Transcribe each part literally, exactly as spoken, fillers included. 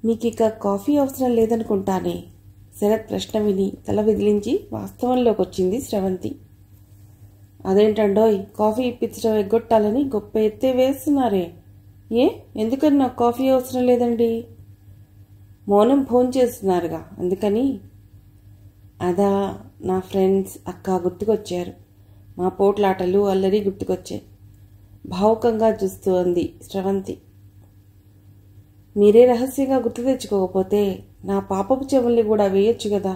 మీకిక coffee అవసరం లేదనుకుంటానే. శరత్ ప్రశ్న విని తల విదిలించి వాస్తవంలోకి వచ్చింది స్రవంతి. అదేంటండోయ్, కాఫీ ఇప్పించడం ఎగ్గొట్టాలని గొప్ప ఎత్తే వేస్తున్నారే. ఏ ఎందుకని నాకు కాఫీ అవసరం లేదండి? మౌనం ఫోన్ చేస్తున్నారుగా అందుకని. అదా, నా ఫ్రెండ్స్ అక్క గుర్తుకొచ్చారు. మా పోట్లాటలు అల్లరి గుర్తుకొచ్చాయి భావుకంగా చూస్తూ అంది స్రవంతి. మీరే రహస్యంగా గుర్తు తెచ్చుకోకపోతే నా పాపపు చెవుల్ని కూడా వేయొచ్చు కదా.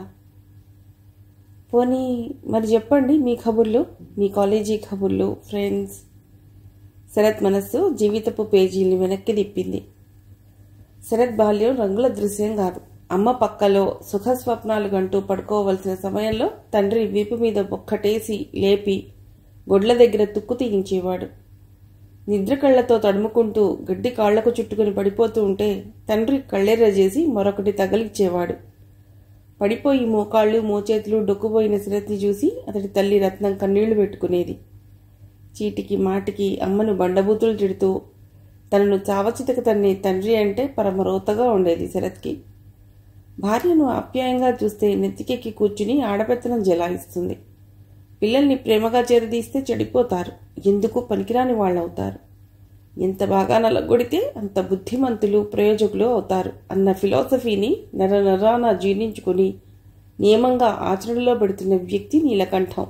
పోనీ మరి చెప్పండి మీ కబుర్లు, మీ కాలేజీ కబుర్లు, ఫ్రెండ్స్. శరత్ మనస్సు జీవితపు పేజీల్ని వెనక్కి తిప్పింది. శరత్ బాల్యం రంగుల దృశ్యం కాదు. అమ్మ పక్కలో సుఖస్వప్నాలు గంటూ పడుకోవలసిన సమయంలో తండ్రి వీపు మీద ఒక్కటేసి లేపి గొడ్ల దగ్గర తుక్కు తీయించేవాడు. నిద్ర కళ్లతో తడుముకుంటూ గడ్డి కాళ్లకు చుట్టుకుని పడిపోతూ ఉంటే తండ్రి కళ్ళెర్ర చేసి మరొకటి తగిలిచ్చేవాడు. పడిపోయి మోకాళ్ళు మోచేతులు డొక్కుపోయిన శరత్ని చూసి అతడి తల్లి రత్నం కన్నీళ్లు పెట్టుకునేది. చీటికి మాటికి అమ్మను బండబూతులు తిడుతూ తనను చావచితక తన్ని తండ్రి అంటే పరమరోతగా ఉండేది శరత్కి. భార్యను ఆప్యాయంగా చూస్తే నెత్తికెక్కి కూర్చుని ఆడపెత్తనం జలాయిస్తుంది. పిల్లల్ని ప్రేమగా చేరదీస్తే చెడిపోతారు, ఎందుకు పనికిరాని వాళ్ళవుతారు. ఎంత బాగా నలగొడితే అంత బుద్ధిమంతులు ప్రయోజకులు అవుతారు అన్న ఫిలాసఫీని నర నరాన జీర్ణించుకుని నియమంగా ఆచరణలో పెడుతున్న వ్యక్తి నీలకంఠం.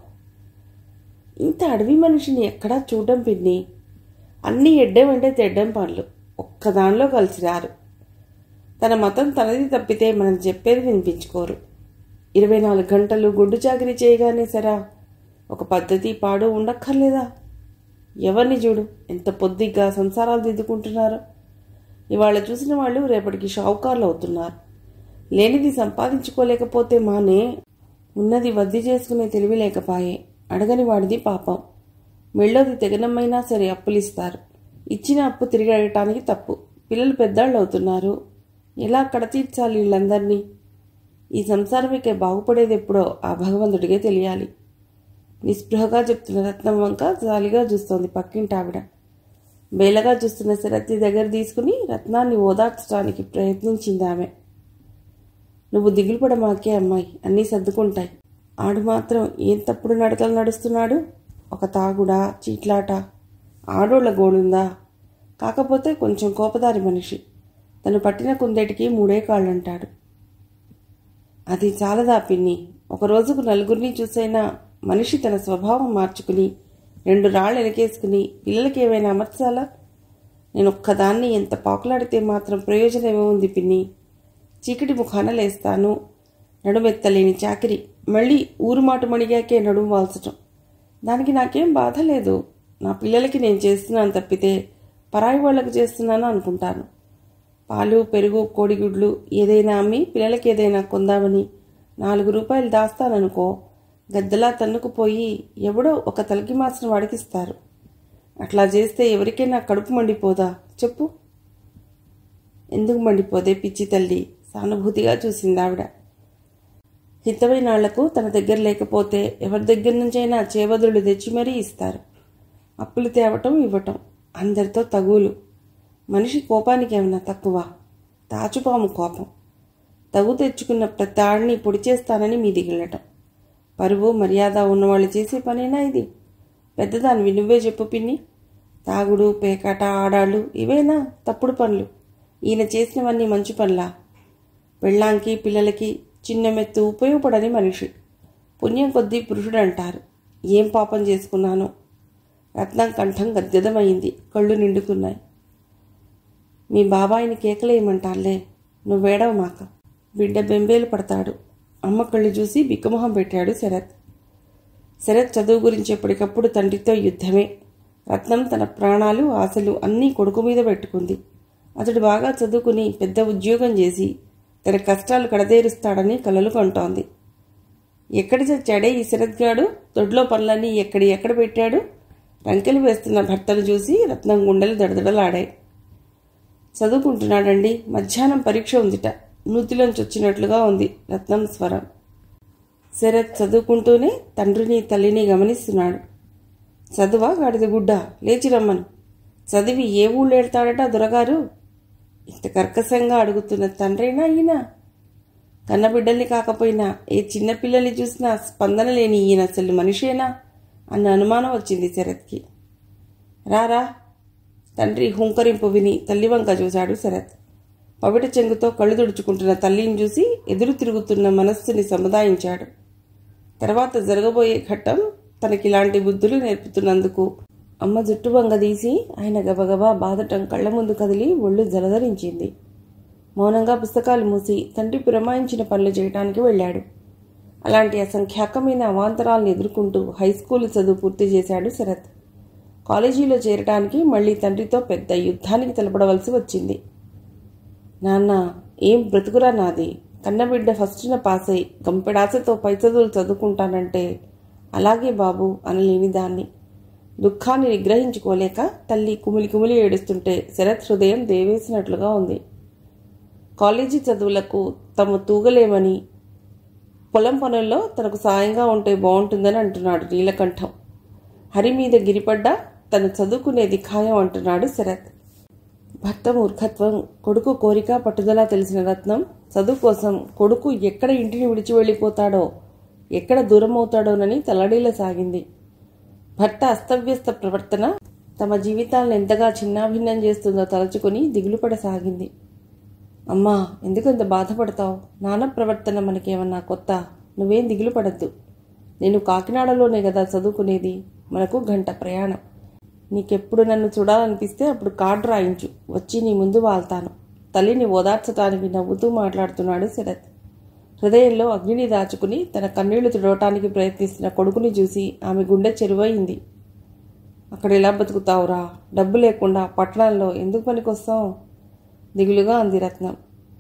ఇంత అడవి మనిషిని ఎక్కడా చూడడం పిన్ని. అన్నీ ఎడ్డం అంటే తెడ్డం పనులు, ఒక్కదానిలో కలిసి రారు. తన మతం తనది తప్పితే మనం చెప్పేది వినిపించుకోరు. ఇరవై నాలుగు గంటలు గుడ్డు చాకరీ చేయగానే సరా ఒక పద్ధతి పాడు ఉండక్కర్లేదా? ఎవరిని చూడు ఎంత పొద్దిగ్గా సంసారాలు దిద్దుకుంటున్నారో. ఇవాళ చూసిన వాళ్ళు రేపటికి షావుకారులు అవుతున్నారు. లేనిది సంపాదించుకోలేకపోతే మానే, ఉన్నది వద్ది చేసుకునే తెలివి లేకపాయే. అడగని వాడిది పాపం. మెళ్ళోది తెగనమ్మైనా సరే అప్పులిస్తారు. ఇచ్చిన అప్పు తిరిగి అడగటానికి తప్పు. పిల్లలు పెద్దాళ్ళు అవుతున్నారు. ఎలా కడతీర్చాలి వీళ్ళందరినీ? ఈ సంసారమికే బాగుపడేది ఎప్పుడో ఆ భగవంతుడికే తెలియాలి. నిస్పృహగా చెప్తున్న రత్నం వంక జాలిగా చూస్తోంది పక్కింటి ఆవిడ. బేలగా చూస్తున్న శరత్ని దగ్గర తీసుకుని రత్నాన్ని ఓదార్చడానికి ప్రయత్నించింది ఆమె. నువ్వు దిగులు పడమాకే అమ్మాయి, అన్నీ సర్దుకుంటాయి. ఆడు మాత్రం ఏం తప్పుడు నడకలు నడుస్తున్నాడు. ఒక తాగుడా, చీట్లాట, ఆడోళ్ల గోడుందా? కాకపోతే కొంచెం కోపదారి మనిషి. తను పట్టిన కుందేటికి మూడే కాళ్ళంటాడు. అది చాలదా పిన్ని? ఒక రోజుకు నలుగురిని చూసైనా మనిషి తన స్వభావం మార్చుకుని రెండు రాళ్ళు వెనకేసుకుని పిల్లలకి ఏమైనా అమర్చాలా? నేను ఒక్కదాన్ని ఎంత పాకులాడితే మాత్రం ప్రయోజనమే ఉంది పిన్ని. చీకటి ముఖాన లేస్తాను. నడుమెత్తలేని చాకిరి, మళ్ళీ ఊరు మాట మణిగాకే నడుము వాల్చటం. దానికి నాకేం బాధ లేదు. నా పిల్లలకి నేను చేస్తున్నాను తప్పితే పరాయి వాళ్లకు చేస్తున్నాను అనుకుంటాను. పాలు, పెరుగు, కోడిగుడ్లు ఏదైనా అమ్మి పిల్లలకి ఏదైనా కొందామని నాలుగు రూపాయలు దాస్తాననుకో, గద్దలా తన్నుకుపోయి ఎవడో ఒక తలకి మాసిన వాడికిస్తారు. అట్లా చేస్తే ఎవరికైనా కడుపు మండిపోదా చెప్పు? ఎందుకు మండిపోదే పిచ్చి తల్లి? సానుభూతిగా చూసింది ఆవిడ. హితమైన వాళ్లకు తన దగ్గర లేకపోతే ఎవరి దగ్గర నుంచైనా చేబదులు తెచ్చి మరీ ఇస్తారు. అప్పులు తేవటం ఇవ్వటం, అందరితో తగులు. మనిషి కోపానికి ఏమన్నా తక్కువ? తాచుపాము కోపం. తగు తెచ్చుకున్న ప్రతి ఆడిని పొడి చేస్తానని మీదికెళ్ళటం. పరువు మర్యాద ఉన్నవాళ్ళు చేసే పనేనా ఇది? పెద్దదానివి నువ్వే చెప్పు పిన్ని. తాగుడు, పేకాట, ఆడాళ్ళు ఇవేనా తప్పుడు పనులు? ఈయన చేసినవన్నీ మంచి పనులా? పెళ్ళాంకి పిల్లలకి చిన్న మెత్తు ఉపయోగపడని మనిషి. పుణ్యం కొద్దీ పురుషుడు అంటారు. ఏం పాపం చేసుకున్నాను? రత్నం కంఠం గద్గదమైంది, కళ్ళు నిండుకున్నాయి. మీ బాబాయిని కేకలేయమంటారులే, నువ్వేడవ మాక. బిడ్డ బెంబేలు పడతాడు. అమ్మ కళ్ళు చూసి బిక్కమొహం పెట్టాడు శరత్. శరత్ చదువు గురించి ఎప్పటికప్పుడు తండ్రితో యుద్ధమే. రత్నం తన ప్రాణాలు, ఆశలు అన్నీ కొడుకు మీద పెట్టుకుంది. అతడు బాగా చదువుకుని పెద్ద ఉద్యోగం చేసి తన కష్టాలు కడదేరుస్తాడని కలలు కంటోంది. ఎక్కడి చచ్చాడే ఈ శరత్గాడు? దొడ్లో పనులన్నీ ఎక్కడి ఎక్కడ పెట్టాడు? రంకెలు వేస్తున్న భర్తను చూసి రత్నం గుండెలు దడదడలాడాయి. చదువుకుంటున్నాడండి, మధ్యాహ్నం పరీక్ష ఉందిట. నూతిలోంచి వచ్చినట్లుగా ఉంది రత్నం స్వరం. శరత్ చదువుకుంటూనే తండ్రిని తల్లిని గమనిస్తున్నాడు. చదువా గాడిద గుడ్డ? లేచి రమ్మను. చదివి ఏ ఊళ్ళో వెళ్తాడట దొరగారు? ఇంత కర్కశంగా అడుగుతున్న తండ్రైనా ఈయన? కన్నబిడ్డల్ని కాకపోయినా ఏ చిన్నపిల్లల్ని చూసినా స్పందన లేని ఈయన అసలు మనిషేనా అన్న అనుమానం వచ్చింది శరత్కి. రారా. తండ్రి హుంకరింపు విని తల్లి వంక చూశాడు శరత్. పవిట చెంగుతో కళ్ళు తుడుచుకుంటున్న తల్లిని చూసి ఎదురు తిరుగుతున్న మనస్సుని సముదాయించాడు. తర్వాత జరగబోయే ఘట్టం తనకిలాంటి బుద్ధులు నేర్పుతున్నందుకు అమ్మ జుట్టు వంగదీసి ఆయన గబగబా బాధటం కళ్ల ముందు కదిలి ఒళ్ళు జలధరించింది. మౌనంగా పుస్తకాలు మూసి తండ్రి పురమాయించిన పనులు చేయటానికి వెళ్ళాడు. అలాంటి అసంఖ్యాకమైన అవాంతరాలను ఎదుర్కొంటూ హైస్కూల్ చదువు పూర్తి చేశాడు శరత్. కాలేజీలో చేరటానికి మళ్లీ తండ్రితో పెద్ద యుద్ధానికి తలపడవలసి వచ్చింది. నాన్న, ఏం బ్రతుకురా నాది. కన్నబిడ్డ ఫస్ట్న పాస్ అయి గంపెడాసతో పై చదువులు చదువుకుంటానంటే అలాగే బాబు అనలేని దాన్ని. దుఃఖాన్ని నిగ్రహించుకోలేక తల్లి కుమిలి కుమిలి ఏడుస్తుంటే శరత్ హృదయం దేవేసినట్లుగా ఉంది. కాలేజీ చదువులకు తమ తూగలేమని, పొలం పనుల్లో తనకు సాయంగా ఉంటే బాగుంటుందని అంటున్నాడు నీలకంఠం. హరి మీద గిరిపడ్డా తను చదువుకునేది ఖాయం అంటున్నాడు శరత్. భర్త మూర్ఖత్వం, కొడుకు కోరిక పట్టుదల తెలిసిన రత్నం చదువు కోసం కొడుకు ఎక్కడ ఇంటిని విడిచి వెళ్ళిపోతాడో, ఎక్కడ దూరం అవుతాడోనని తల్లడిల్లసాగింది. భర్త అస్తవ్యస్త ప్రవర్తన తమ జీవితాలను ఎంతగా చిన్నాభిన్నం చేస్తుందో తలుచుకుని దిగులుపడసాగింది. అమ్మా, ఎందుకంత బాధపడతావు? నాన్న ప్రవర్తన మనకేమన్నా కొత్త? నువ్వేం దిగులు పడద్దు. నేను కాకినాడలోనే కదా చదువుకునేది. మనకు గంట ప్రయాణం. నీకెప్పుడు నన్ను చూడాలనిపిస్తే అప్పుడు కార్డు రాయించు, వచ్చి నీ ముందు వాళ్తాను. తల్లిని ఓదార్చటానికి నవ్వుతూ మాట్లాడుతున్నాడు శరత్. హృదయంలో అగ్నిని దాచుకుని తన కన్నీళ్లు తుడవటానికి ప్రయత్నిస్తున్న కొడుకుని చూసి ఆమె గుండె చెరువయింది. అక్కడ ఎలా బతుకుతావురా? డబ్బు లేకుండా పట్టణంలో ఎందుకు పనికొస్తావు? దిగులుగా అంది రత్నం.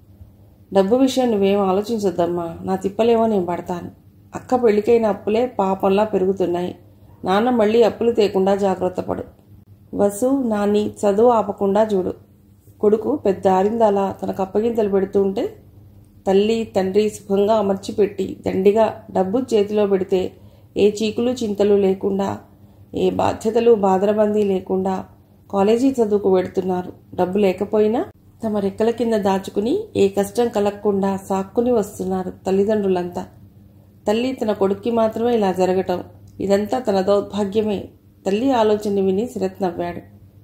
డబ్బు విషయం నువ్వేం ఆలోచించొద్దమ్మా. నా తిప్పలేమో నేను పడతాను. అక్క పెళ్లికైన అప్పులే పాపంలా పెరుగుతున్నాయి. నాన్న మళ్ళీ అప్పులు తేకుండా జాగ్రత్త పడు. వసు, నాని చదువు ఆపకుండా చూడు. కొడుకు పెద్ద ఆరిందాలా తనకు అప్పగింతలు పెడుతూ ఉంటే తల్లి తండ్రి సుఖంగా అమర్చిపెట్టి దండిగా డబ్బు చేతిలో పెడితే ఏ చీకులు చింతలు లేకుండా, ఏ బాధ్యతలు బాదరబందీ లేకుండా కాలేజీ చదువుకు పెడుతున్నారు. డబ్బు లేకపోయినా తమ రెక్కల కింద దాచుకుని ఏ కష్టం కలగకుండా సాక్కుని వస్తున్నారు తల్లిదండ్రులంతా. తల్లి తన కొడుక్కి మాత్రమే ఇలా జరగటం, ఇదంతా తన దౌర్భాగ్యమే. తల్లి ఆలోచన విని శరత్ నవ్వాడు.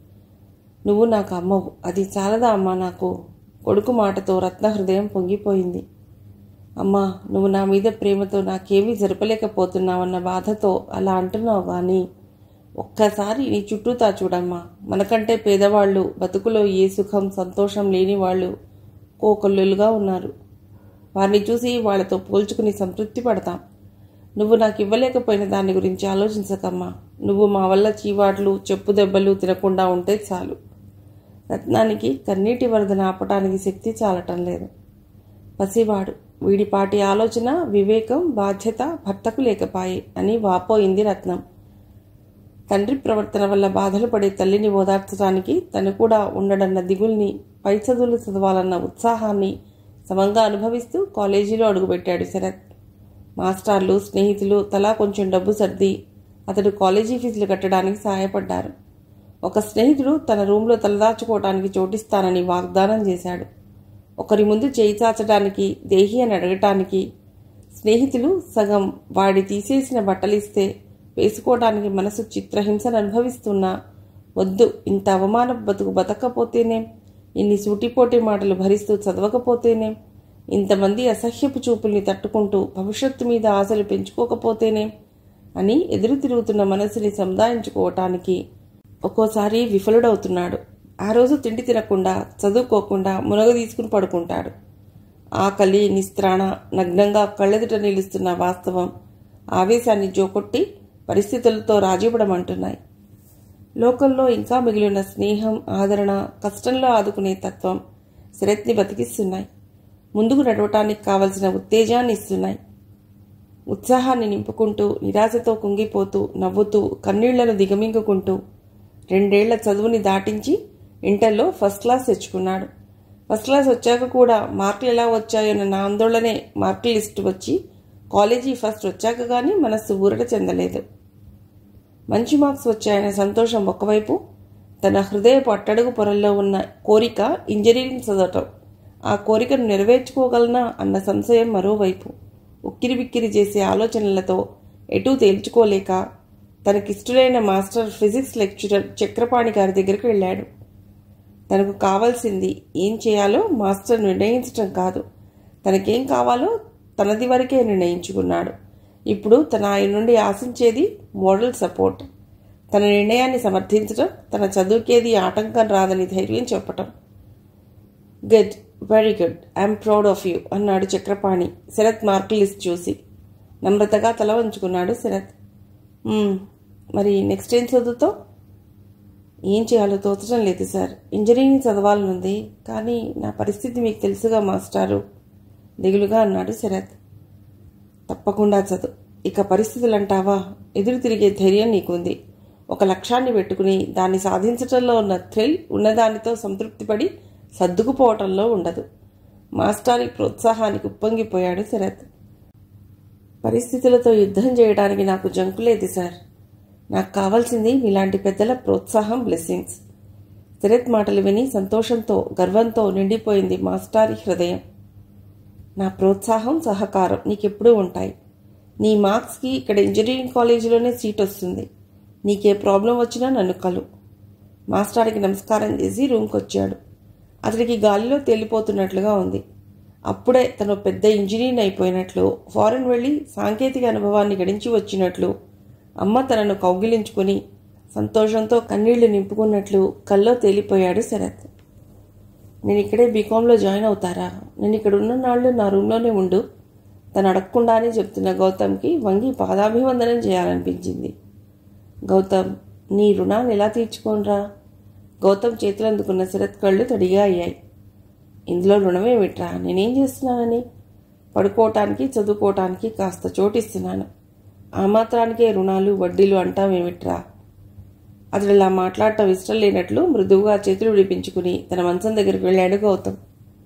నువ్వు నాకు అమ్మవు, అది చాలదా అమ్మా నాకు? కొడుకు మాటతో రత్న హృదయం పొంగిపోయింది. అమ్మా, నువ్వు నా మీద ప్రేమతో నాకేమీ జరపలేకపోతున్నావన్న బాధతో అలా అంటున్నావు కానీ ఒక్కసారి నీ చుట్టూతా చూడమ్మా. మనకంటే పేదవాళ్ళు, బతుకులో ఏ సుఖం సంతోషం లేని వాళ్ళు కోకొల్లులుగా ఉన్నారు. వారిని చూసి వాళ్లతో పోల్చుకుని సంతృప్తి పడతాం. నువ్వు నాకు ఇవ్వలేకపోయిన దాని గురించి ఆలోచించకమ్మా. నువ్వు మా వల్ల చీవాట్లు చెప్పు దెబ్బలు తినకుండా ఉంటే చాలు. రత్నానికి కన్నీటి వరదన ఆపటానికి శక్తి చాలటం లేదు. పసివాడు, వీడిపాటి ఆలోచన, వివేకం, బాధ్యత భర్తకు లేకపాయి అని వాపోయింది రత్నం. తండ్రి ప్రవర్తన వల్ల బాధలు పడే తల్లిని ఓదార్చడానికి తను కూడా ఉండడన్న దిగుల్ని, పై చదువులు చదవాలన్న ఉత్సాహాన్ని సమంగా అనుభవిస్తూ కాలేజీలో అడుగుపెట్టాడు శరత్. మాస్టర్లు, స్నేహితులు తలా కొంచెం డబ్బు సర్ది అతడు కాలేజీ ఫీజులు కట్టడానికి సహాయపడ్డారు. ఒక స్నేహితుడు తన రూంలో తలదాచుకోవటానికి చోటిస్తానని వాగ్దానం చేశాడు. ఒకరి ముందు చేయి చాచడానికి, దేహి అని అడగటానికి స్నేహితులు సగం వాడి తీసేసిన బట్టలిస్తే వేసుకోవటానికి మనసు చిత్రహింసను అనుభవిస్తున్నా వద్దు, ఇంత అవమాన బతుకు బతకపోతేనేం, ఇన్ని సూటిపోటీ మాటలు భరిస్తూ చదవకపోతేనేం, ఇంతమంది అసహ్యపు చూపుల్ని తట్టుకుంటూ భవిష్యత్తు మీద ఆశలు పెంచుకోకపోతేనేం అని ఎదురు తిరుగుతున్న మనసుని సముదాయించుకోవటానికి ఒక్కోసారి విఫలుడవుతున్నాడు. ఆ రోజు తిండి తినకుండా, చదువుకోకుండా మునగ తీసుకుని పడుకుంటాడు. ఆకలి, నిస్త్రాణ, నగ్నంగా కళ్ళెదుట నిలుస్తున్న వాస్తవం ఆవేశాన్ని జోకొట్టి పరిస్థితులతో రాజీపడమంటున్నాయి. లోకంలో ఇంకా మిగిలిన స్నేహం, ఆదరణ, కష్టంలో ఆదుకునే తత్వం శరత్ని బతికిస్తున్నాయి. ముందుకు నడవటానికి కావలసిన ఉత్తేజాన్ని ఇస్తున్నాయి. ఉత్సాహాన్ని నింపుకుంటూ, నిరాశతో కుంగిపోతూ, నవ్వుతూ, కన్నీళ్లను దిగమింగుకుంటూ రెండేళ్ల చదువుని దాటించి ఇంటర్లో ఫస్ట్ క్లాస్ తెచ్చుకున్నాడు. ఫస్ట్ క్లాస్ వచ్చాక కూడా మార్కులు ఎలా వచ్చాయోనన్న ఆందోళనే మార్కుల లిస్టు వచ్చి కాలేజీ ఫస్ట్ వచ్చాక కానీ మనస్సు ఊరట చెందలేదు. మంచి మార్క్స్ వచ్చాయనే సంతోషం ఒకవైపు, తన హృదయపు అట్టడుగు పొరల్లో ఉన్న కోరిక ఇంజనీరింగ్ చదవటం. ఆ కోరికను నెరవేర్చుకోగలనా అన్న సంశయం మరోవైపు. ఉక్కిరి బిక్కిరి చేసే ఆలోచనలతో ఎటూ తేల్చుకోలేక తనకిష్టులైన మాస్టర్ ఫిజిక్స్ లెక్చరర్ చక్రపాణి గారి దగ్గరికి వెళ్ళాడు. తనకు కావాల్సింది ఏం చేయాలో మాస్టర్ నిర్ణయించటం కాదు, తనకేం కావాలో తనది వరకే నిర్ణయించుకున్నాడు. ఇప్పుడు తన ఆయన నుండి ఆశించేది మోరల్ సపోర్ట్. తన నిర్ణయాన్ని సమర్థించడం, తన చదువుకేది ఆటంకం రాదని ధైర్యం చెప్పటం. Good, very good, I'm proud of you అన్నాడు చక్రపాణి శరత్ మార్కుల లిస్ట్ చూసి. నమ్రతగా తల వంచుకున్నాడు శరత్. మరి నెక్స్ట్ ఏం చదువుతావు? ఏం చేయాలో తోచడం లేదు సార్. ఇంజనీరింగ్ చదవాలనుంది, కానీ నా పరిస్థితి మీకు తెలుసుగా మాస్టారు, దిగులుగా అన్నాడు శరత్. తప్పకుండా చదువు. ఇక పరిస్థితులంటావా, ఎదురు తిరిగే ధైర్యం నీకుంది. ఒక లక్ష్యాన్ని పెట్టుకుని దాన్ని సాధించటంలో ఉన్న థ్రిల్ ఉన్నదానితో సంతృప్తిపడి సర్దుకుపోవటంలో ఉండదు. మాస్టారి ప్రోత్సాహానికి ఉప్పొంగిపోయాడు శరత్. పరిస్థితులతో యుద్ధం చేయడానికి నాకు జంకులేదు సార్. నాకు కావాల్సింది మీలాంటి పెద్దల ప్రోత్సాహం, బ్లెస్సింగ్స్. శరత్ మాటలు విని సంతోషంతో గర్వంతో నిండిపోయింది మాస్టారి హృదయం. నా ప్రోత్సాహం, సహకారం నీకెప్పుడూ ఉంటాయి. నీ మార్క్స్కి ఇక్కడ ఇంజనీరింగ్ కాలేజీలోనే సీట్ వస్తుంది. నీకే ప్రాబ్లం వచ్చినా నన్ను కలు. మాస్టారికి నమస్కారం చేసి రూమ్కి వచ్చాడు. అతడికి గాలిలో తేలిపోతున్నట్లుగా ఉంది. అప్పుడే తను పెద్ద ఇంజనీర్ అయిపోయినట్లు, ఫారెన్ వెళ్ళి సాంకేతిక అనుభవాన్ని గడించి వచ్చినట్లు, అమ్మ తనను కౌగిలించుకుని సంతోషంతో కన్నీళ్లు నింపుకున్నట్లు కల్లో తేలిపోయాడు శరత్. నేను ఇక్కడే బీకాంలో జాయిన్ అవుతారా? నేను ఇక్కడ ఉన్న నాళ్ళు నా రూమ్లోనే ఉండు, తను అడగకుండానే చెప్తున్న గౌతమ్కి వంగి పాదాభివందనం చేయాలనిపించింది. గౌతమ్, నీ రుణాన్ని ఎలా తీర్చుకోనరా? గౌతమ్ చేతులు అందుకున్న శరత్ కళ్ళు తడిగా అయ్యాయి. ఇందులో రుణమేమిట్రా? నేనేం చేస్తున్నానని? పడుకోవటానికి, చదువుకోవటానికి కాస్త చోటిస్తున్నాను. ఆ మాత్రానికే రుణాలు, వడ్డీలు అంటామేమిట్రా? అతడు ఇలా మాట్లాడటం ఇష్టం లేనట్లు మృదువుగా చేతులు విడిపించుకుని తన మంచం దగ్గరికి వెళ్ళాడు గౌతమ్.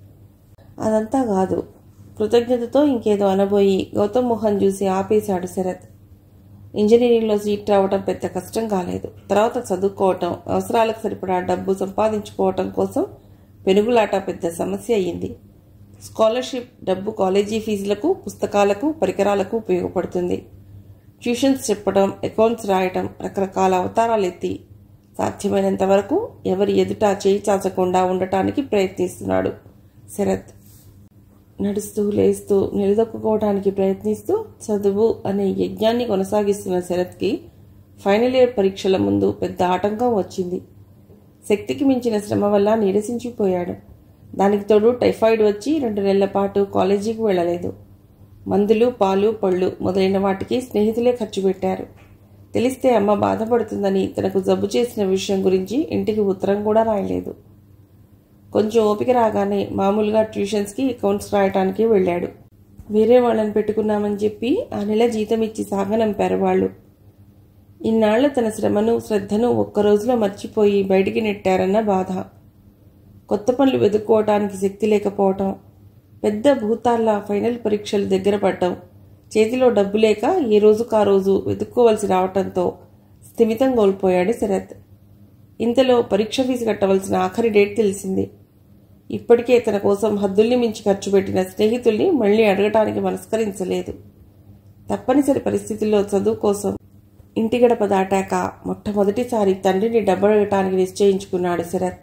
అదంతా కాదు, కృతజ్ఞతతో ఇంకేదో అనబోయి గౌతమ్ మొహం చూసి ఆపేశాడు శరత్. ఇంజనీరింగ్లో సీట్ రావటం పెద్ద కష్టం కాలేదు. తర్వాత చదువుకోవటం, అవసరాలకు సరిపడా డబ్బు సంపాదించుకోవటం కోసం పెనుగులాట పెద్ద సమస్య అయ్యింది. స్కాలర్షిప్ డబ్బు కాలేజీ ఫీజులకు, పుస్తకాలకు, పరికరాలకు ఉపయోగపడుతుంది. ట్యూషన్స్ చెప్పడం, అకౌంట్స్ రాయటం, రకరకాల అవతారాలు ఎత్తి సాధ్యమైనంత వరకు ఎవరి ఎదుట చేయి చాచకుండా ఉండటానికి ప్రయత్నిస్తున్నాడు శరత్. నడుస్తూ లేస్తూ నిలదొక్కుకోవడానికి ప్రయత్నిస్తూ చదువు అనే యజ్ఞాన్ని కొనసాగిస్తున్న శరత్కి ఫైనల్ ఇయర్ పరీక్షల ముందు పెద్ద ఆటంకం వచ్చింది. శక్తికి మించిన శ్రమ వల్ల నీరసించిపోయాడు. దానికి తోడు టైఫాయిడ్ వచ్చి రెండు నెలల పాటు కాలేజీకి వెళ్ళలేదు. మందులు, పాలు, పళ్ళు మొదలైన వాటికి స్నేహితులే ఖర్చు పెట్టారు. తెలిస్తే అమ్మ బాధపడుతుందని తనకు జబ్బు చేసిన విషయం గురించి ఇంటికి ఉత్తరం కూడా రాయలేదు. కొంచెం ఓపిక రాగానే మామూలుగా ట్యూషన్స్కి, అకౌంట్స్ రాయటానికి వెళ్ళాడు. వేరే వాళ్ళని పెట్టుకున్నామని చెప్పి ఆ నెల జీతం ఇచ్చి సాగనంపారు వాళ్ళు. ఇన్నాళ్లు తన శ్రమను, శ్రద్ధను ఒక్కరోజులో మర్చిపోయి బయటికి నెట్టారన్న బాధ. కొత్త పనులు వెతుక్కోవటానికి శక్తి లేకపోవటం, పెద్ద భూతాల్లా ఫైనల్ పరీక్షలు దగ్గర పడటం, చేతిలో డబ్బు లేక ఏ రోజుకా రోజు వెతుక్కోవలసి రావటంతో స్థిమితం కోల్పోయాడు శరత్. ఇంతలో పరీక్ష ఫీజు కట్టవలసిన ఆఖరి డేట్ తెలిసింది. ఇప్పటికే తన కోసం హద్దుల్ని మించి ఖర్చు పెట్టిన స్నేహితుల్ని మళ్లీ అడగటానికి మనస్కరించలేదు. తప్పనిసరి పరిస్థితుల్లో చదువు కోసం ఇంటి గడప దాటాక మొట్టమొదటిసారి తండ్రిని డబ్బడగటానికి నిశ్చయించుకున్నాడు శరత్.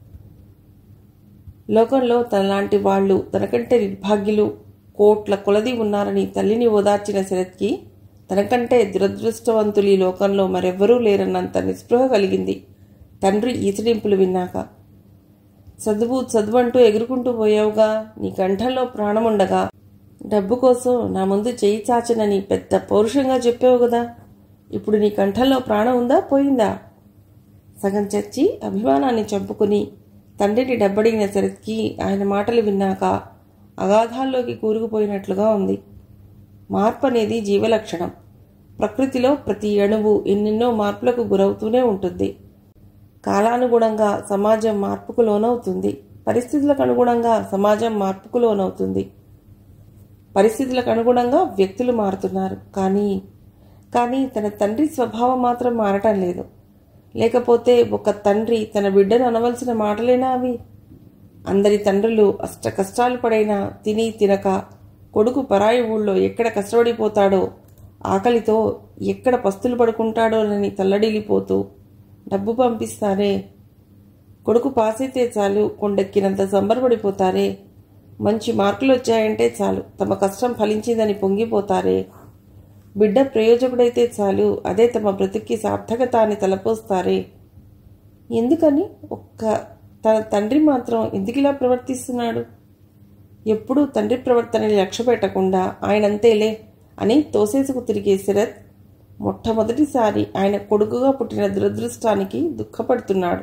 లోకంలో తనలాంటి వాళ్లు, తనకంటే నిర్భాగ్యులు కోట్ల కొలది ఉన్నారని తల్లిని ఓదార్చిన శరత్కి తనకంటే దురదృష్టవంతులు ఈ లోకంలో మరెవ్వరూ లేరన్నంత నిస్పృహ కలిగింది తండ్రి ఈసడింపులు విన్నాక. చదువు చదువంటూ ఎగురుకుంటూ పోయావుగా, నీ కంఠంలో ప్రాణముండగా డబ్బు కోసం నా ముందు చేయి చాచనని పెద్ద పౌరుషంగా చెప్పావు కదా, ఇప్పుడు నీ కంఠంలో ప్రాణం ఉందా, పోయిందా? సగం చచ్చి అభిమానాన్ని చంపుకుని తండ్రిని డబ్బడిగిన శరత్కి ఆయన మాటలు విన్నాక అగాధాల్లోకి కూరుకుపోయినట్లుగా ఉంది. మార్పు అనేది జీవలక్షణం. ప్రకృతిలో ప్రతి అణువు ఎన్నెన్నో మార్పులకు గురవుతూనే ఉంటుంది. కాలానుగుణంగా సమాజం మార్పుకు లోనవుతుంది. పరిస్థితులకు అనుగుణంగా సమాజం మార్పుకు లోనవుతుంది. పరిస్థితులకు అనుగుణంగా వ్యక్తులు మారుతున్నారు. కానీ కానీ తన తండ్రి స్వభావం మాత్రం మారటం లేదు. లేకపోతే ఒక తండ్రి తన బిడ్డను అనవలసిన మాటలేనా అవి? అందరి తండ్రులు అష్ట కష్టాలు పడైనా తిని తినక కొడుకు పరాయి ఊళ్ళో ఎక్కడ కష్టపడిపోతాడో, ఆకలితో ఎక్కడ పస్తులు పడుకుంటాడోనని తల్లడిల్లిపోతూ డబ్బు పంపిస్తారే. కొడుకు పాసైతే చాలు కొండెక్కినంత సంబరపడిపోతారే. మంచి మార్కులు వచ్చాయంటే చాలు తమ కష్టం ఫలించిందని పొంగిపోతారే. బిడ్డ ప్రయోజకుడైతే చాలు అదే తమ బ్రతుక్కి సార్థకత అని తలపోస్తారే. ఎందుకని ఒక్క తన తండ్రి మాత్రం ఎందుకిలా ప్రవర్తిస్తున్నాడు? ఎప్పుడూ తండ్రి ప్రవర్తనని లక్ష్య పెట్టకుండా ఆయనంతేలే అని తోసేసుకు తిరిగే శరత్ మొట్టమొదటిసారి ఆయన కొడుకుగా పుట్టిన దురదృష్టానికి దుఃఖపడుతున్నాడు.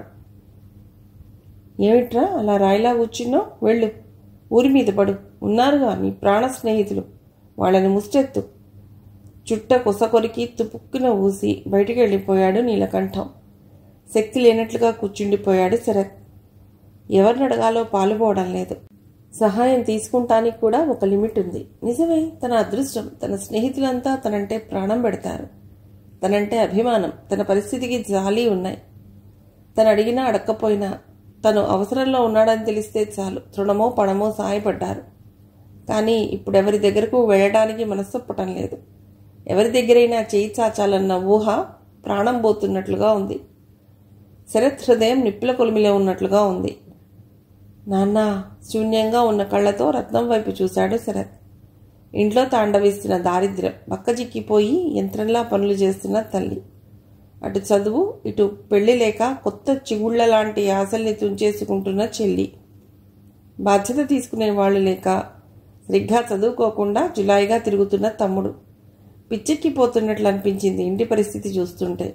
ఏమిట్రా అలా రాయిలా కూర్చున్నో? వెళ్ళు, ఊరి మీద పడు. ఉన్నారుగా నీ ప్రాణ స్నేహితులు, వాళ్ళని ముష్టెత్తు. చుట్ట కొసకొరికి తుపుక్కున ఊసి బయటికి వెళ్ళిపోయాడు నీలకంఠం. శక్తి లేనట్లుగా కూర్చుండిపోయాడు శరత్. ఎవరిని అడగాలో పాలుపోవడం లేదు. సహాయం తీసుకుంటానికి కూడా ఒక లిమిట్ ఉంది. నిజమే, తన అదృష్టం. తన స్నేహితులంతా తనంటే ప్రాణం పెడతారు. తనంటే అభిమానం, తన పరిస్థితికి జాలి ఉన్నాయి. తను అడిగినా అడక్కపోయినా తను అవసరంలో ఉన్నాడని తెలిస్తే చాలు తృణమో పణమో సాయపడ్డారు. కానీ ఇప్పుడు ఎవరి దగ్గరకు వెళ్ళడానికి మనస్సొప్పటం లేదు. ఎవరి దగ్గరైనా చేయి చాచాలన్న ఊహ ప్రాణం పోతున్నట్లుగా ఉంది. శరత్ హృదయం నిప్పుల కొలిమిలో ఉన్నట్లుగా ఉంది. నాన్న, శూన్యంగా ఉన్న కళ్ళతో రత్నం వైపు చూశాడు శరత్. ఇంట్లో తాండవిస్తున్న దారిద్ర్యం, బక్కజిక్కిపోయి యంత్రంలా పనులు చేస్తున్న తల్లి. అటు చదువు, ఇటు పెళ్లి లేక కొత్త చిగుళ్ల లాంటి ఆశల్ని తుంచేసుకుంటున్న చెల్లి. బాధ్యత తీసుకునే వాళ్ళు లేక సరిగ్గా చదువుకోకుండా జులాయిగా తిరుగుతున్న తమ్ముడు. పిచ్చెక్కిపోతున్నట్లు అనిపించింది ఇంటి పరిస్థితి చూస్తుంటే.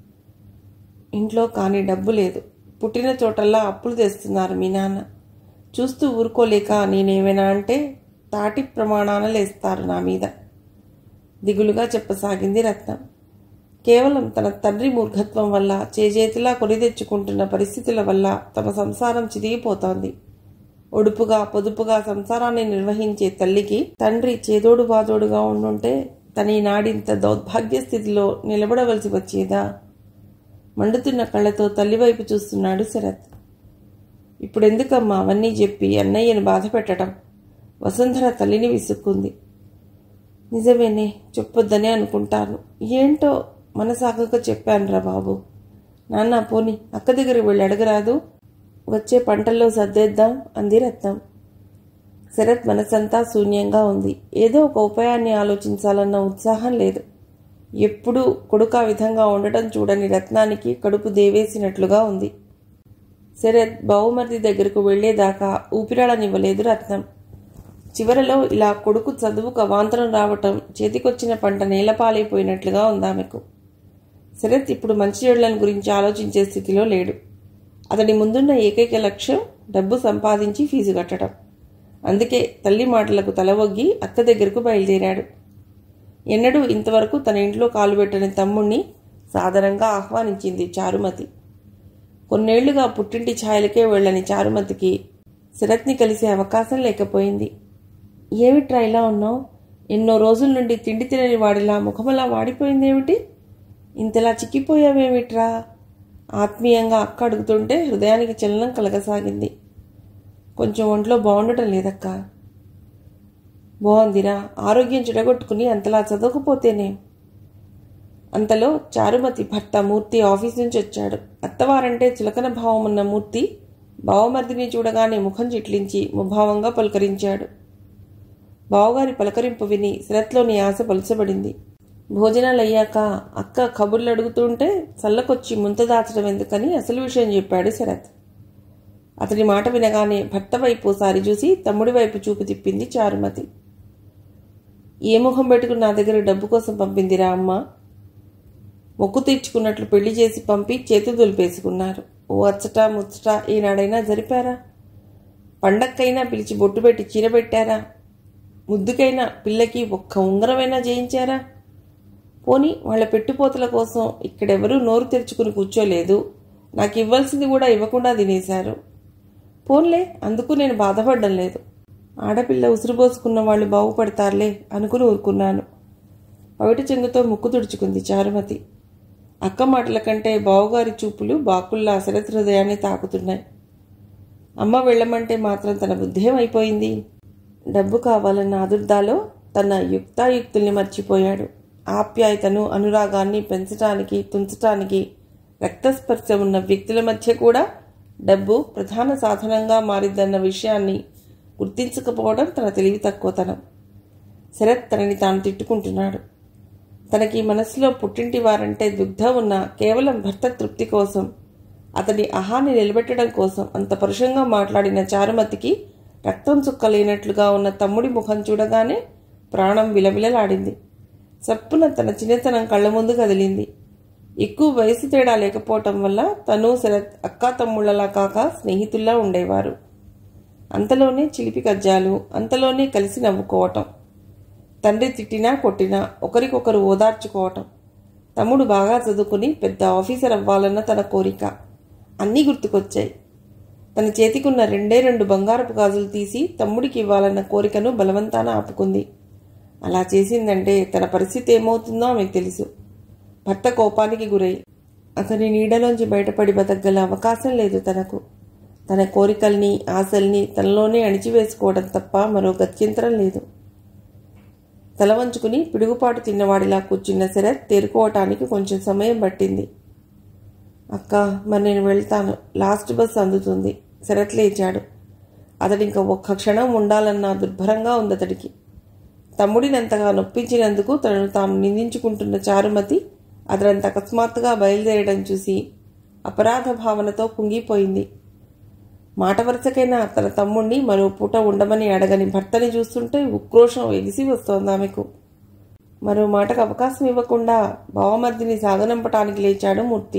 ఇంట్లో కానీ డబ్బు లేదు. పుట్టిన చోటల్లా అప్పులు తెస్తున్నారు మీ నాన్న. చూస్తూ ఊరుకోలేక నేనేమైనా అంటే తాటి ప్రమాణాన లేస్తారు నా మీద. దిగులుగా చెప్పసాగింది రత్నం. కేవలం తన తండ్రి మూర్ఘత్వం వల్ల చేజేతిలా కొని తెచ్చుకుంటున్న పరిస్థితుల వల్ల తమ సంసారం చిదిగిపోతోంది. ఒడుపుగా పొదుపుగా సంసారాన్ని నిర్వహించే తల్లికి తండ్రి చేదోడు బాదోడుగా ఉండుంటే తన నాడింత దౌర్భాగ్య స్థితిలో నిలబడవలసి వచ్చేదా? మండుతున్న కళ్ళతో తల్లివైపు చూస్తున్నాడు శరత్. ఇప్పుడెందుకమ్మా అవన్నీ చెప్పి అన్నయ్యను బాధ పెట్టడం? వసుంధర తల్లిని విసుక్కుంది. నిజమేనే, చెప్పొద్దనే అనుకుంటాను. ఏంటో మనసాగక చెప్పానురా బాబు. నాన్న, పోని అక్క దగ్గరికి వెళ్ళి అడగరాదు? వచ్చే పంటల్లో సర్దేద్దాం అంది రత్నం. శరత్ మనసంతా శూన్యంగా ఉంది. ఏదో ఒక ఉపాయాన్ని ఆలోచించాలన్న ఉత్సాహం లేదు. ఎప్పుడూ కొడుకా విధంగా ఉండటం చూడని రత్నానికి కడుపు దేవేసినట్లుగా ఉంది. శరత్ బావుమర్ది దగ్గరకు వెళ్లేదాకా ఊపిరాడనివ్వలేదు రత్నం. చివరలో ఇలా కొడుకు చదువుకు అవాంతరం రావటం, చేతికొచ్చిన పంట నేలపాలైపోయినట్లుగా ఉందామెకు. శరత్ ఇప్పుడు మంచి చెడులను గురించి ఆలోచించే స్థితిలో లేడు. అతడి ముందున్న ఏకైక లక్ష్యం డబ్బు సంపాదించి ఫీజు కట్టడం. అందుకే తల్లి మాటలకు తలవొగ్గి అక్క దగ్గరకు బయలుదేరాడు. ఎన్నడూ ఇంతవరకు తన ఇంట్లో కాలుబెట్టని తమ్ముణ్ణి సాదరంగా ఆహ్వానించింది చారుమతి. కొన్నేళ్లుగా పుట్టింటి ఛాయలకే వెళ్ళని చారుమతికి శరత్ని కలిసే అవకాశం లేకపోయింది. ఏమిట్రా ఇలా ఉన్నావు? ఎన్నో రోజుల నుండి తిండి తినని వాడిలా ముఖమలా వాడిపోయిందేమిటి? ఇంతలా చిక్కిపోయావేమిట్రా? ఆత్మీయంగా అక్క అడుగుతుంటే హృదయానికి చలనం కలగసాగింది. కొంచెం ఒంట్లో బాగుండటం లేదక్క. బాగుందిరా, ఆరోగ్యం చెడగొట్టుకుని అంతలా చదవకపోతేనే. అంతలో చారుమతి భర్త మూర్తి ఆఫీస్ నుంచి వచ్చాడు. అత్తవారంటే చులకన భావం ఉన్న మూర్తి బావమర్దిని చూడగానే ముఖం చిట్లించి ముభావంగా పలకరించాడు. బావగారి పలకరింపు విని శరత్లోని ఆశ పలుచబడింది. భోజనాలయ్యాక అక్క కబుర్లు అడుగుతుంటే చల్లకొచ్చి ముంత దాచడం ఎందుకని అసలు విషయం చెప్పాడు శరత్. అతడి మాట వినగానే భర్త వైపు సారి చూసి తమ్ముడి వైపు చూపు తిప్పింది చారుమతి. ఏ ముఖం పెట్టుకుని నా దగ్గర డబ్బు కోసం పంపిందిరా అమ్మ? మొక్కు తీర్చుకున్నట్లు పెళ్లి చేసి పంపి చేతు దులిపేసుకున్నారు. ఓ అచ్చట ముచ్చట ఈనాడైనా జరిపారా? పండక్కైనా పిలిచి బొట్టు పెట్టి చీర పెట్టారా? ముద్దుకైనా పిల్లకి ఒక్క ఉంగరమైనా చేయించారా? పోని వాళ్ళ పెట్టుపోతల కోసం ఇక్కడెవరూ నోరు తెరుచుకుని కూర్చోలేదు. నాకు ఇవ్వాల్సింది కూడా ఇవ్వకుండా తినేశారు. పోన్లే, అందుకు నేను బాధపడ్డం లేదు. ఆడపిల్ల ఉసురుపోసుకున్న వాళ్ళు బాగుపడతారులే అనుకుని ఊరుకున్నాను. పవిట చెంగుతో ముక్కు తుడుచుకుంది చారుమతి. అక్క మాటల కంటే బావుగారి చూపులు బాకుల్లా శరత్ హృదయాన్ని తాకుతున్నాయి. అమ్మ వెళ్ళమంటే మాత్రం తన బుద్ధేమైపోయింది. డబ్బు కావాలన్న ఆదుర్దాలో తన యుక్తాయుక్తుల్ని మర్చిపోయాడు. ఆప్యాయతను, అనురాగాన్ని పెంచటానికి, తుంచటానికి రక్తస్పర్శ ఉన్న వ్యక్తుల మధ్య కూడా డబ్బు ప్రధాన సాధనంగా మారిద్దన్న విషయాన్ని గుర్తించకపోవడం తన తెలివి తక్కువతనం. శరత్ తనని తాను తిట్టుకుంటున్నాడు. తనకి మనసులో పుట్టింటి వారంటే దుగ్ధ ఉన్న కేవలం భర్త తృప్తి కోసం, అతని అహాన్ని నిలబెట్టడం కోసం అంత పరుషంగా మాట్లాడిన చారుమతికి రక్తం చుక్కలేనట్లుగా ఉన్న తమ్ముడి ముఖం చూడగానే ప్రాణం విలవిలలాడింది. సప్పున తన చిన్నతనం కళ్ళ ముందు కదిలింది. ఎక్కువ వయసు తేడా లేకపోవటం వల్ల తను శరత్ అక్కా తమ్ముళ్లలా కాక స్నేహితుల్లా ఉండేవారు. అంతలోనే చిలిపి కజ్జాలు, అంతలోనే కలిసి నవ్వుకోవటం, తండ్రి తిట్టినా కొట్టినా ఒకరికొకరు ఓదార్చుకోవటం, తమ్ముడు బాగా చదువుకుని పెద్ద ఆఫీసర్ అవ్వాలన్న తన కోరిక అన్నీ గుర్తుకొచ్చాయి. తన చేతికున్న రెండే రెండు బంగారపు గాజులు తీసి తమ్ముడికి ఇవ్వాలన్న కోరికను బలవంతాన ఆపుకుంది. అలా చేసిందంటే తన పరిస్థితి ఏమవుతుందో ఆమెకు తెలుసు. భర్త కోపానికి గురై అతని నీడలోంచి బయటపడి బతకగల అవకాశం లేదు తనకు. తన కోరికల్ని, ఆశల్ని తనలోనే అణిచివేసుకోవడం తప్ప మరో గత్యంతరం లేదు. తల వంచుకుని పిడుగుపాటు తిన్నవాడిలా కూర్చున్న శరత్ తేరుకోవటానికి కొంచెం సమయం పట్టింది. అక్క, మరి నేను వెళ్తాను, లాస్ట్ బస్ అందుతుంది. శరత్ లేచాడు. అతడింక ఒక్క క్షణం ఉండాలన్న దుర్భరంగా ఉంది అతడికి. తమ్ముడినంతగా నొప్పించినందుకు తనను తాను నిందించుకుంటున్న చారుమతి అతడంత అకస్మాత్తుగా బయలుదేరడం చూసి అపరాధ భావనతో కుంగిపోయింది. మాట వరుసకైనా తన తమ్ముణ్ణి మరో పూట ఉండమని అడగని భర్తని చూస్తుంటే ఉక్రోషం ఎగిసి వస్తోంది ఆమెకు. మరో మాటకు అవకాశం ఇవ్వకుండా బావమర్దిని సాగనంపటానికి లేచాడు మూర్తి.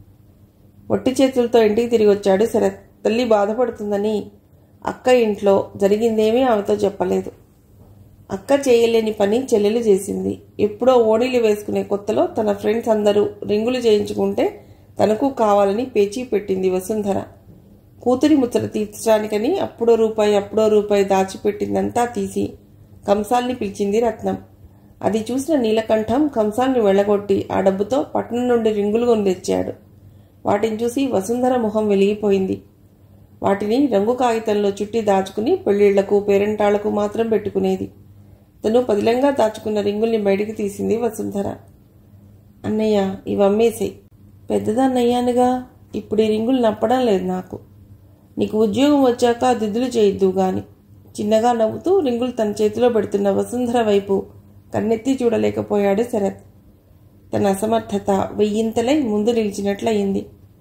ఒట్టి చేతులతో ఇంటికి తిరిగి వచ్చాడు శరత్. తల్లి బాధపడుతుందని అక్క ఇంట్లో జరిగిందేమీ ఆమెతో చెప్పలేదు. అక్క చేయలేని పని చెల్లెలు చేసింది. ఎప్పుడో ఓణీలు వేసుకునే కొత్తలో తన ఫ్రెండ్స్ అందరూ రింగులు చేయించుకుంటే తనకు కావాలని పేచీ పెట్టింది వసుంధర. కూతురి ముచ్చట తీర్చడానికని అప్పుడో రూపాయి అప్పుడో రూపాయి దాచిపెట్టిందంతా తీసి కంసాల్ని పిలిచింది రత్నం. అది చూసిన నీలకంఠం కంసాల్ని వెళ్ళగొట్టి ఆ డబ్బుతో పట్నం నుండి రింగులు కొని తెచ్చాడు. వాటిని చూసి వసుంధర మొహం వెలిగిపోయింది. వాటిని రంగు కాగితంలో చుట్టి దాచుకుని పెళ్లిళ్లకు, పేరెంటాళ్లకు మాత్రం పెట్టుకునేది. తను పదిలంగా దాచుకున్న రింగుల్ని బయటికి తీసింది వసుంధర. అన్నయ్య, ఇవి అమ్మేసే. పెద్దదన్నయ్యానుగా, ఇప్పుడు ఈ రింగులు నప్పడం లేదు నాకు. నీకు ఉద్యోగం వచ్చాక దిద్దులు చేయొద్దు గాని. చిన్నగా నవ్వుతూ రింగులు తన చేతిలో పెడుతున్న వసుంధర వైపు కన్నెత్తి చూడలేకపోయాడు శరత్. తన అసమర్థత వెయ్యింతలై ముందు నిలిచినట్లయింది.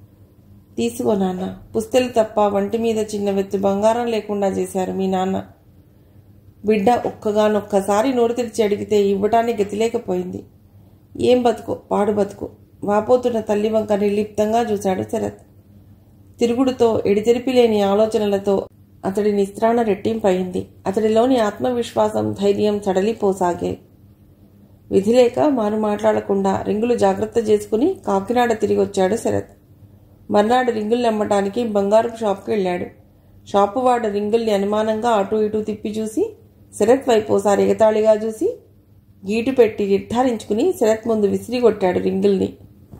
తీసుకో నాన్న, పుస్తెలు తప్ప వంటి మీద చిన్న వెత్తు బంగారం లేకుండా చేశారు మీ నాన్న. బిడ్డ ఒక్కగానొక్కసారి నోరు తెరిచి అడిగితే ఇవ్వటానికి గతిలేకపోయింది. ఏం బతుకో, పాడు బతుకు. వాపోతున్న తల్లి వంక నిర్లిప్తంగా చూశాడు శరత్. తిరుగుడుతో, ఎడితెరిపిలేని ఆలోచనలతో అతడి నిస్త్రాణ రెట్టింపయింది. అతడిలోని ఆత్మవిశ్వాసం, ధైర్యం సడలిపోసాగాయి. విధిలేక మారు మాట్లాడకుండా రింగులు జాగ్రత్త చేసుకుని కాకినాడ తిరిగి వచ్చాడు శరత్. మర్నాడు రింగుల్ని అమ్మటానికి బంగారపు షాప్కి వెళ్ళాడు. షాపు వాడు రింగుల్ని అనుమానంగా అటూ ఇటూ తిప్పి చూసి శరత్ వైపు ఓసారి ఎగతాళిగా చూసి గీటు పెట్టి నిర్ధారించుకుని శరత్ ముందు విసిరి కొట్టాడు రింగుల్ని.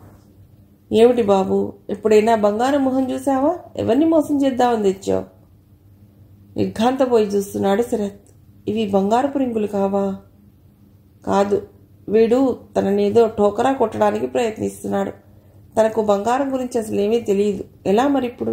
ఏమిటి బాబు, ఎప్పుడైనా బంగారం మొహం చూసావా? ఎవరిని మోసం చేద్దామని తెచ్చావు? నిర్ఘాంతపోయి చూస్తున్నాడు శరత్. ఇవి బంగారపు రింగులు కావా? కాదు, వీడు తననేదో టోకరా కొట్టడానికి ప్రయత్నిస్తున్నాడు. తనకు బంగారం గురించి అసలేమీ తెలియదు. ఎలా మరిప్పుడు?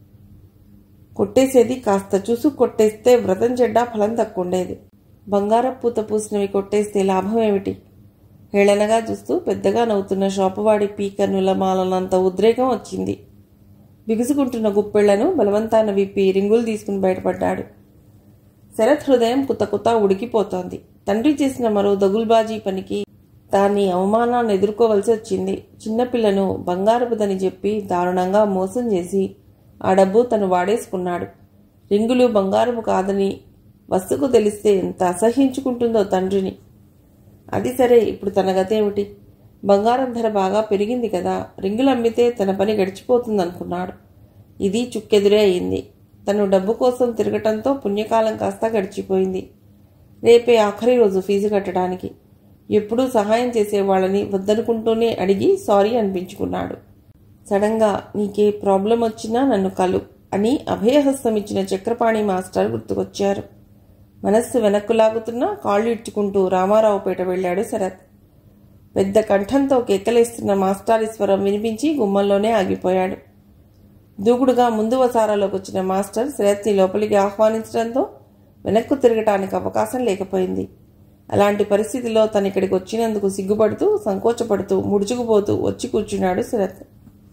కొట్టేసేది కాస్త చూసు కొట్టేస్తే వ్రతం చెడ్డా ఫలం తక్కువ ఉండేది. బంగారం పూత పూసినవి కొట్టేస్తే లాభం ఏమిటి? హేళనగా చూస్తూ పెద్దగా నవ్వుతున్న షాపువాడి పీకన్నుల మాలనంత ఉద్రేకం వచ్చింది. బిగుసుకుంటున్న గుప్పెళ్లను బలవంతాన విప్పి రింగులు తీసుకుని బయటపడ్డాడు. శరత్ హృదయం కుత కుత ఉడికిపోతోంది. తండ్రి చేసిన మరో దగుల్బాజీ పనికి దాని అవమానాన్ని ఎదుర్కోవలసి వచ్చింది. చిన్నపిల్లను బంగారపుదని చెప్పి దారుణంగా మోసం చేసి ఆ డబ్బు తను వాడేసుకున్నాడు. రింగులు బంగారపు కాదని వస్తుకు తెలిస్తే ఎంత అసహ్యించుకుంటుందో తండ్రిని. అది సరే, ఇప్పుడు తన గతేమిటి? బంగారం ధర బాగా పెరిగింది కదా, రింగులు అమ్మితే తన పని గడిచిపోతుందనుకున్నాడు. ఇది చుక్కెదురే అయింది. తను డబ్బు కోసం తిరగటంతో పుణ్యకాలం కాస్త గడిచిపోయింది. రేపే ఆఖరి రోజు ఫీజు కట్టడానికి. ఎప్పుడూ సహాయం చేసేవాళ్ళని వద్దనుకుంటూనే అడిగి సారీ అనిపించుకున్నాడు. సడన్గా నీకే ప్రాబ్లం వచ్చినా నన్ను కలు అని అభయహస్తం ఇచ్చిన చక్రపాణి మాస్టర్ గుర్తుకొచ్చారు. మనస్సు వెనక్కు లాగుతున్నా కాళ్ళు ఇడ్చుకుంటూ రామారావుపేట వెళ్ళాడు శరత్. పెద్ద కంఠంతో కేకలేస్తున్న మాస్టారి స్వరం వినిపించి గుమ్మంలోనే ఆగిపోయాడు. దూకుడుగా ముందు వసారాలోకి వచ్చిన మాస్టర్ శరత్ని లోపలికి ఆహ్వానించడంతో వెనక్కు తిరగటానికి అవకాశం లేకపోయింది. అలాంటి పరిస్థితిలో తను ఇక్కడికి వచ్చినందుకు సిగ్గుపడుతూ సంకోచపడుతూ ముడుచుకుపోతూ వచ్చి కూర్చున్నాడు శరత్.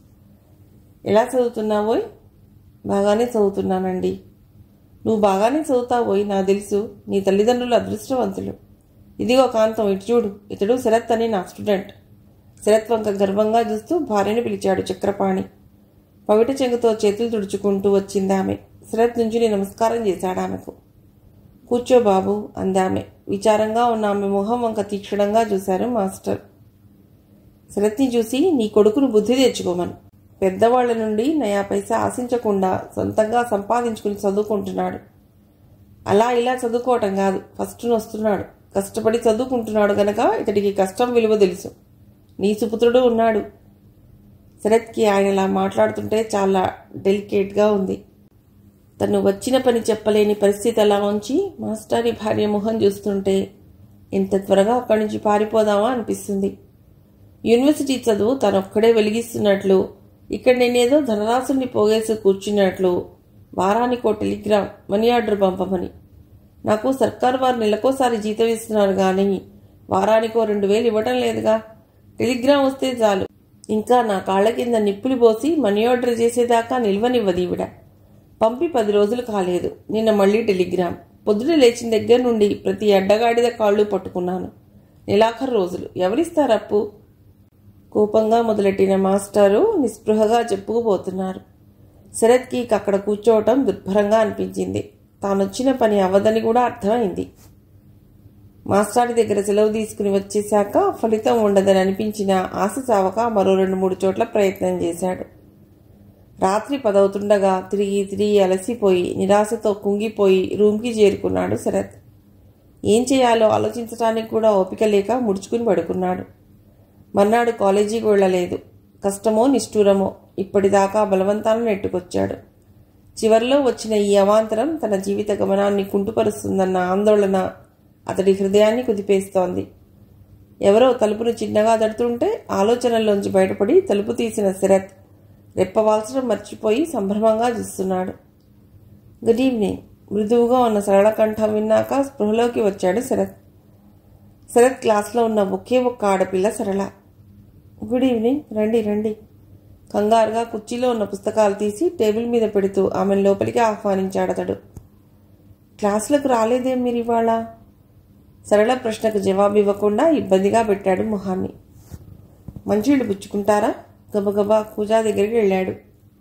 ఎలా చదువుతున్నావోయ్? బాగానే చదువుతున్నానండి. నువ్వు బాగానే చదువుతావోయ్, నాకు తెలుసు. నీ తల్లిదండ్రులు అదృష్టవంతులు. ఇదిగో కాంతం, ఇటు చూడు, ఇతడు శరత్ అని నా స్టూడెంట్. శరత్ వంక గర్వంగా చూస్తూ భార్యను పిలిచాడు చక్రపాణి. పవిట చెంగుతో చేతులు తుడుచుకుంటూ వచ్చిందామె. శరత్ నుంచుని నమస్కారం చేశాడు ఆమెకు. కూర్చో బాబు అందామె. విచారంగా ఉన్న ఆమె మొహం వంక తీక్షణంగా చూశారు మాస్టర్. శరత్ని చూసి నీ కొడుకును బుద్ధి తెచ్చుకోమను. పెద్దవాళ్ల నుండి నయా పైసా ఆశించకుండా సొంతంగా సంపాదించుకుని చదువుకుంటున్నాడు. అలా ఇలా చదువుకోవటం కాదు, ఫస్ట్ వస్తున్నాడు. కష్టపడి చదువుకుంటున్నాడు గనక ఇతడికి కష్టం విలువ తెలుసు. నీ సుపుత్రుడు ఉన్నాడు. శరత్కి ఆయన ఇలా మాట్లాడుతుంటే చాలా డెలికేట్గా ఉంది. తను వచ్చిన పని చెప్పలేని పరిస్థితి అలా ఉంచి మాస్టారి భార్య మొహం చూస్తుంటే ఎంత త్వరగా అక్కడి నుంచి పారిపోదామా అనిపిస్తుంది. యూనివర్సిటీ చదువు తనొక్కడే వెలిగిస్తున్నట్లు, ఇక్కడ నేనేదో ధనరాశుల్ని పోగేసి కూర్చున్నట్లు వారానికో టెలిగ్రామ్ మనీ ఆర్డర్ పంపమని. నాకు సర్కారు వారు నెలకోసారి జీతం ఇస్తున్నారు కానీ వారానికో రెండు వేలు ఇవ్వటం లేదుగా. టెలిగ్రామ్ వస్తే చాలు, ఇంకా నా కాళ్ల కింద నిప్పులు పోసి మనీ ఆర్డర్ చేసేదాకా నిల్వనివ్వదు ఈవిడ. పంపి పది రోజులు కాలేదు, నిన్న మళ్ళీ టెలిగ్రామ్. పొద్దున లేచిన దగ్గర నుండి ప్రతి అడ్డగాడిద కాళ్ళు పట్టుకున్నాను. నెలాఖరు రోజులు, ఎవరిస్తారప్పు? కోపంగా మొదలెట్టిన మాస్టారు నిస్పృహగా చెప్పుకుపోతున్నారు. శరత్కి అక్కడ కూర్చోవటం దుర్భరంగా అనిపించింది. తానొచ్చిన పని అవ్వదని కూడా అర్థమైంది. మాస్టారి దగ్గర సెలవు తీసుకుని వచ్చేశాక ఫలితం ఉండదని అనిపించిన ఆశ చావక మరో రెండు మూడు చోట్ల ప్రయత్నం చేశాడు. రాత్రి పదవుతుండగా తిరిగి తిరిగి అలసిపోయి నిరాశతో కుంగిపోయి రూమ్కి చేరుకున్నాడు శరత్. ఏం చేయాలో ఆలోచించడానికి కూడా ఓపిక లేక ముడుచుకుని పడుకున్నాడు. మర్నాడు కాలేజీకి వెళ్ళలేదు. కష్టమో నిష్ఠూరమో ఇప్పటిదాకా బలవంతాలను నెట్టుకొచ్చాడు. చివరిలో వచ్చిన ఈ అవాంతరం తన జీవిత గమనాన్ని కుంటుపరుస్తుందన్న ఆందోళన అతడి హృదయాన్ని కుదిపేస్తోంది. ఎవరో తలుపును చిన్నగా తడుతుంటే ఆలోచనల్లోంచి బయటపడి తలుపు తీసిన శరత్ రెప్పవాల్చడం మర్చిపోయి సంభ్రమంగా చూస్తున్నాడు. Good evening. మృదువుగా ఉన్న సరళ కంఠం విన్నాక స్పృహలోకి వచ్చాడు శరత్. శరత్ క్లాస్లో ఉన్న ఒకే ఒక్క ఆడపిల్ల సరళ. గుడ్ ఈవినింగ్, రండి రండి. కంగారుగా కుర్చీలో ఉన్న పుస్తకాలు తీసి టేబుల్ మీద పెడుతూ ఆమెను లోపలికి ఆహ్వానించాడతడు. క్లాసులకు రాలేదేం మీరు ఇవాళ? సరళ ప్రశ్నకు జవాబు ఇవ్వకుండా ఇబ్బందిగా పెట్టాడు మొహాన్ని. మంచినీళ్ళు పుచ్చుకుంటారా? గబగబా పూజా దగ్గరికి వెళ్ళాడు.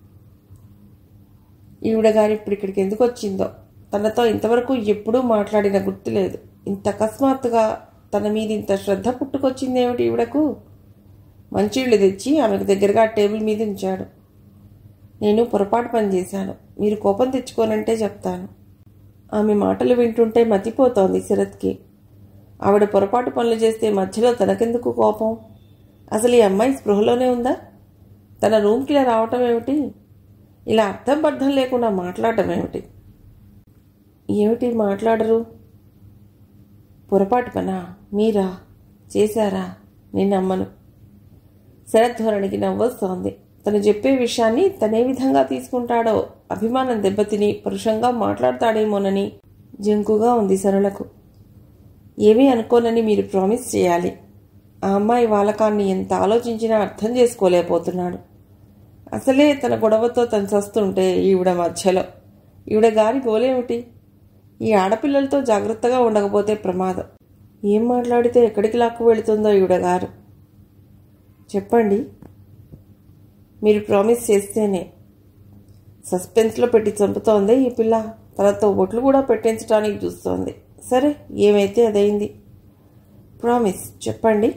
ఈవిడ గారు ఇప్పుడు ఇక్కడికి ఎందుకు వచ్చిందో, తనతో ఇంతవరకు ఎప్పుడూ మాట్లాడిన గుర్తులేదు. ఇంత అకస్మాత్తుగా తన మీద ఇంత శ్రద్ధ పుట్టుకొచ్చిందేమిటి ఈవిడకు? మంచినీళ్ళు తెచ్చి ఆమెకు దగ్గరగా టేబుల్ మీద ఉంచాడు. నేను పొరపాటు పని చేశాను, మీరు కోపం తెచ్చుకోనంటే చెప్తాను. ఆమె మాటలు వింటుంటే మతిపోతోంది శరత్కి. ఆవిడ పొరపాటు పనులు చేస్తే మధ్యలో తనకెందుకు కోపం? అసలు ఈ అమ్మాయి స్పృహలోనే ఉందా? తన రూమ్కి ఇలా రావటం ఏమిటి? ఇలా అర్థం బద్ధం లేకుండా మాట్లాడటం ఏమిటి? ఏమిటి మాట్లాడరు? పొరపాటు పనా? మీరా చేశారా? నేను నమ్మను. శరత్ ధోరణికి నవ్వొస్తోంది. తను చెప్పే విషయాన్ని తనే విధంగా తీసుకుంటాడో, అభిమానం దెబ్బతిని పరుషంగా మాట్లాడతాడేమోనని జంకుగా ఉంది సరళకు. ఏమీ అనుకోనని మీరు ప్రామిస్ చేయాలి. ఆ అమ్మాయి వాలకాన్ని ఎంత ఆలోచించినా అర్థం చేసుకోలేకపోతున్నాడు. అసలే తన గొడవతో తను చస్తుంటే ఈవిడ మధ్యలో. ఈవిడ గారి గోలేమిటి? ఈ ఆడపిల్లలతో జాగ్రత్తగా ఉండకపోతే ప్రమాదం. ఏం మాట్లాడితే ఎక్కడికి లాక్కు వెళుతుందో ఈవిడ గారు. చెప్పండి. మీరు ప్రామిస్ చేస్తేనే. సస్పెన్స్లో పెట్టి చంపుతోందే ఈ పిల్ల. తనతో బొట్లు కూడా పెట్టించడానికి చూస్తోంది. సరే, ఏమైతే అదైంది. ప్రామిస్ చెప్పండి.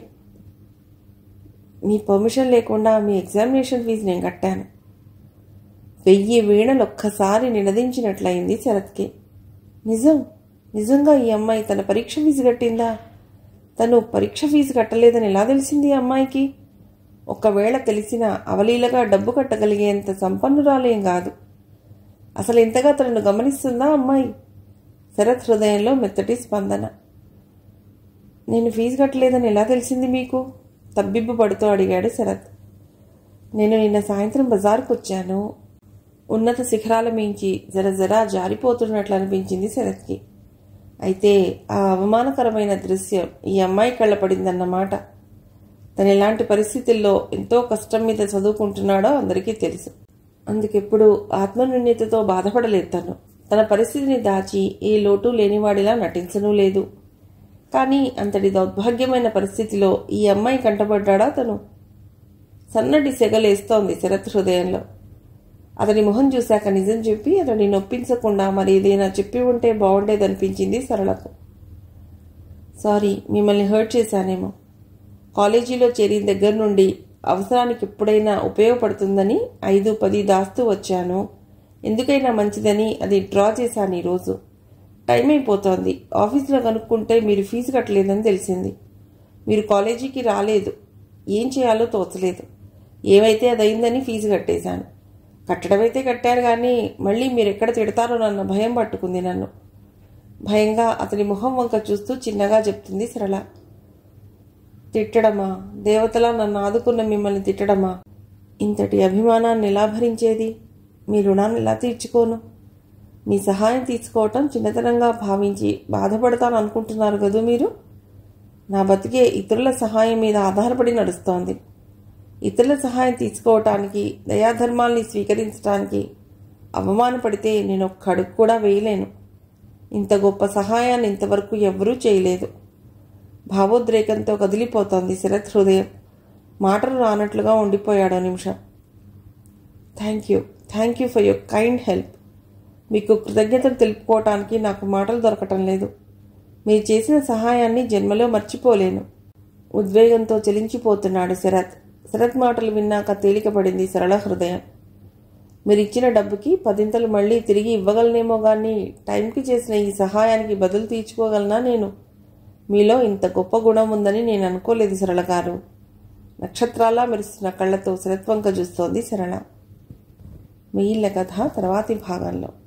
మీ పర్మిషన్ లేకుండా మీ ఎగ్జామినేషన్ ఫీజు నేను కట్టాను. వెయ్యి వీణలు ఒక్కసారి నినదించినట్లయింది శరత్కి. నిజం? నిజంగా ఈ అమ్మాయి తన పరీక్ష ఫీజు కట్టిందా? తను పరీక్ష ఫీజు కట్టలేదని ఎలా తెలిసింది అమ్మాయికి? ఒకవేళ తెలిసినా అవలీలగా డబ్బు కట్టగలిగేంత సంపన్నురాలేం కాదు. అసలు ఇంతగా తనను గమనిస్తుందా అమ్మాయి? శరత్ హృదయంలో మెత్తటి స్పందన. నేను ఫీజు కట్టలేదని ఎలా తెలిసింది మీకు? తబ్బిబ్బు పడుతూ అడిగాడు శరత్. నేను నిన్న సాయంత్రం బజారుకు వచ్చాను. ఉన్నత శిఖరాల మించి జర జరా జారిపోతున్నట్లు అనిపించింది శరత్కి. అయితే ఆ అవమానకరమైన దృశ్యం ఈ అమ్మాయి కళ్ళపడిందన్నమాట. తను ఎలాంటి పరిస్థితుల్లో ఎంతో కష్టం మీద చదువుకుంటున్నాడో అందరికీ తెలుసు. అందుకెప్పుడు ఆత్మన్యూన్యతతో బాధపడలేదు. తను తన పరిస్థితిని దాచి ఏ లోటు లేనివాడిలా నటించనూ లేదు. కానీ అంతటి దౌర్భాగ్యమైన పరిస్థితిలో ఈ అమ్మాయి కంటపడ్డా తను? సన్నటి సెగలేస్తోంది శరత్ హృదయంలో. అతని మొహం చూశాక నిజం చెప్పి అతన్ని నొప్పించకుండా మరి ఏదైనా చెప్పి ఉంటే బాగుండేదనిపించింది సరళకు. సారీ, మిమ్మల్ని హర్ట్ చేశానేమో. కాలేజీలో చేరిన దగ్గర నుండి అవసరానికి ఎప్పుడైనా ఉపయోగపడుతుందని ఐదు పది దాస్తూ వచ్చాను. ఎందుకైనా మంచిదని అది డ్రా చేశాను. ఈరోజు టైం అయిపోతోంది. ఆఫీసులో కనుక్కుంటే మీరు ఫీజు కట్టలేదని తెలిసింది. మీరు కాలేజీకి రాలేదు. ఏం చేయాలో తోచలేదు. ఏమైతే అదయిందని ఫీజు కట్టేశాను. కట్టడమైతే కట్టారు కానీ మళ్ళీ మీరెక్కడ తిడతారోనన్న భయం పట్టుకుంది నన్ను. భయంగా అతని మొహం వంక చూస్తూ చిన్నగా చెప్తుంది సరళ. తిట్టడమా? దేవతలా నన్ను ఆదుకున్న మిమ్మల్ని తిట్టడమా? ఇంతటి అభిమానాన్ని ఎలా భరించేది? మీ రుణాన్ని ఎలా తీర్చుకోను? మీ సహాయం తీసుకోవటం చిన్నతనంగా భావించి బాధపడతాను అనుకుంటున్నారు కదూ మీరు? నా బతికే ఇతరుల సహాయం మీద ఆధారపడి నడుస్తోంది. ఇతరుల సహాయం తీసుకోవటానికి, దయాధర్మాల్ని స్వీకరించడానికి అవమానపడితే నేను ఒక్క అడుగు కూడా వేయలేను. ఇంత గొప్ప సహాయాన్ని ఇంతవరకు ఎవ్వరూ చేయలేదు. భావోద్రేకంతో కదిలిపోతోంది శరత్ హృదయం. మాటలు రానట్లుగా ఉండిపోయాడో నిమిషం. Thank you thank you for your kind help. మీకు కృతజ్ఞతలు తెలుపుకోవటానికి నాకు మాటలు దొరకటం లేదు. మీరు చేసిన సహాయాన్ని జన్మలో మర్చిపోలేను. ఉద్వేగంతో చెలించిపోతున్నాడు శరత్. శరత్ మాటలు విన్నాక తేలికపడింది సరళ హృదయం. మీరిచ్చిన డబ్బుకి పదింతలు మళ్ళీ తిరిగి ఇవ్వగలనేమో కానీ టైంకి చేసిన ఈ సహాయానికి బదులు తీర్చుకోగలనా నేను? మీలో ఇంత గొప్ప గుణం ఉందని నేను అనుకోలేదు సరళ గారు. నక్షత్రాలా మెరుస్తున్న కళ్ళతో శరత్ వంక చూస్తోంది సరళ. మిగిలిన కథ తర్వాతి భాగంలో.